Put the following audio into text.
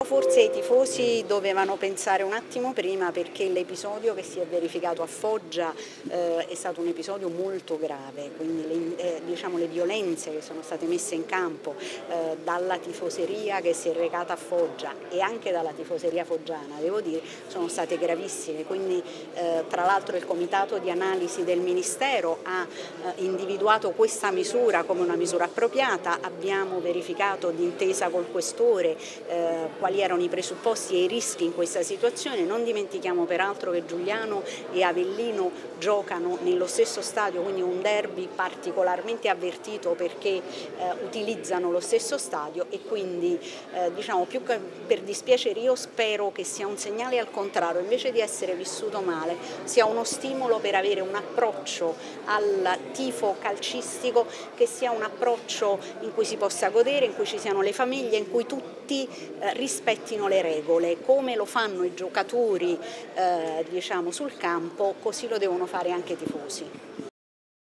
Forse i tifosi dovevano pensare un attimo prima, perché l'episodio che si è verificato a Foggia è stato un episodio molto grave, quindi diciamo, le violenze che sono state messe in campo dalla tifoseria che si è recata a Foggia e anche dalla tifoseria foggiana, devo dire, sono state gravissime. Quindi tra l'altro il comitato di analisi del Ministero ha individuato questa misura come una misura appropriata. Abbiamo verificato d'intesa col questore quali erano i presupposti e i rischi in questa situazione. Non dimentichiamo peraltro che Giugliano e Avellino giocano nello stesso stadio, quindi un derby particolarmente avvertito perché utilizzano lo stesso stadio, e quindi diciamo, più che per dispiacere, io spero che sia un segnale al contrario, invece di essere vissuto male sia uno stimolo per avere un approccio al tifo calcistico che sia un approccio in cui si possa godere, in cui ci siano le famiglie, in cui tutti rispettino le regole. Come lo fanno i giocatori diciamo, sul campo, così lo devono fare anche i tifosi.